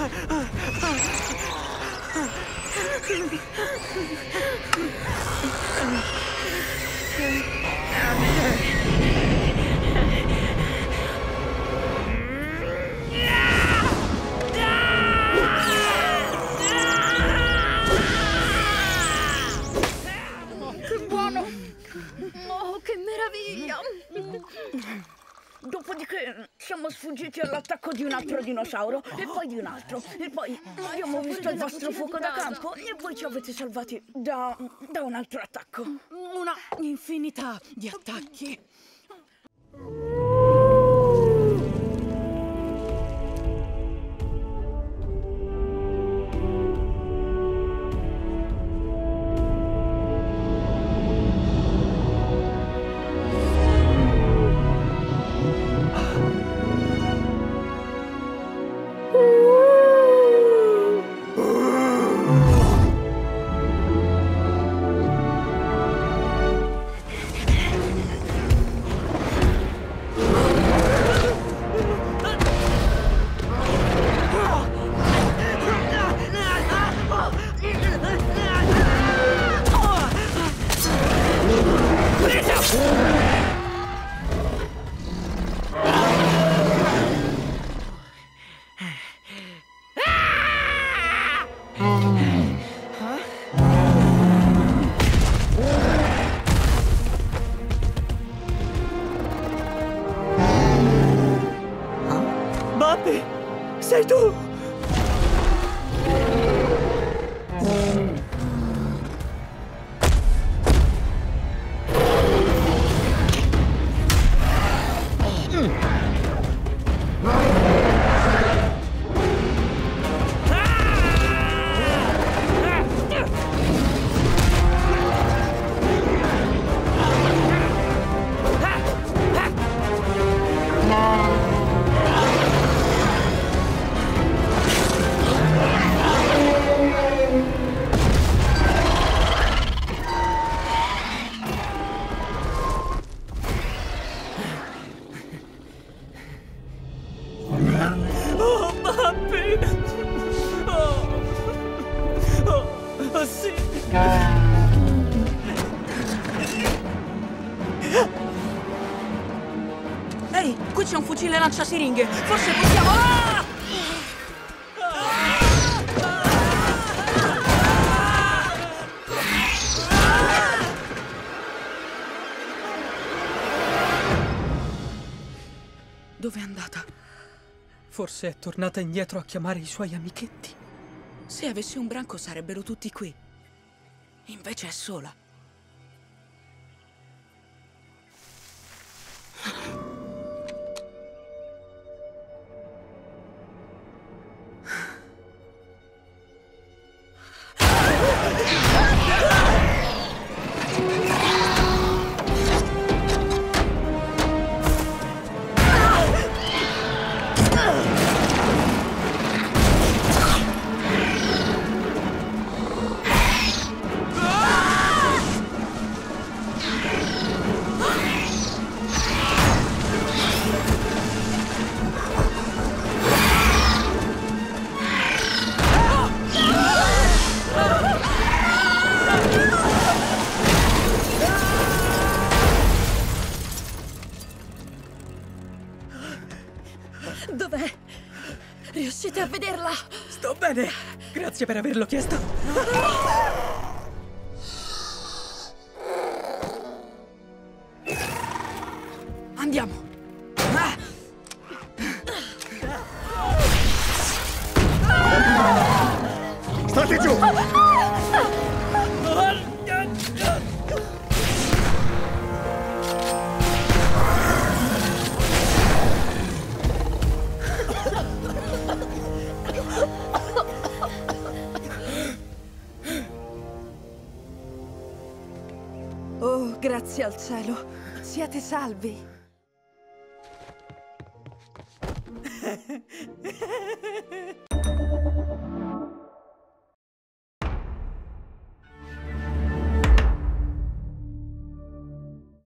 Che buono! Oh, che meraviglia! Dopodiché siamo sfuggiti all'attacco di un altro dinosauro e poi di un altro. E poi abbiamo visto il vostro fuoco da campo e voi ci avete salvati da un altro attacco. Una infinità di attacchi. Bambi, sei tu? Oh, Bambi! Oh, sì! Ehi, qui c'è un fucile lanciasiringhe. Forse possiamo... Ah! Dove è andata? Forse è tornata indietro a chiamare i suoi amichetti. Se avesse un branco sarebbero tutti qui. Invece è sola. Dov'è? Riuscite a vederla? Sto bene! Grazie per averlo chiesto. Andiamo! State giù! Oh, grazie al cielo. Siete salvi.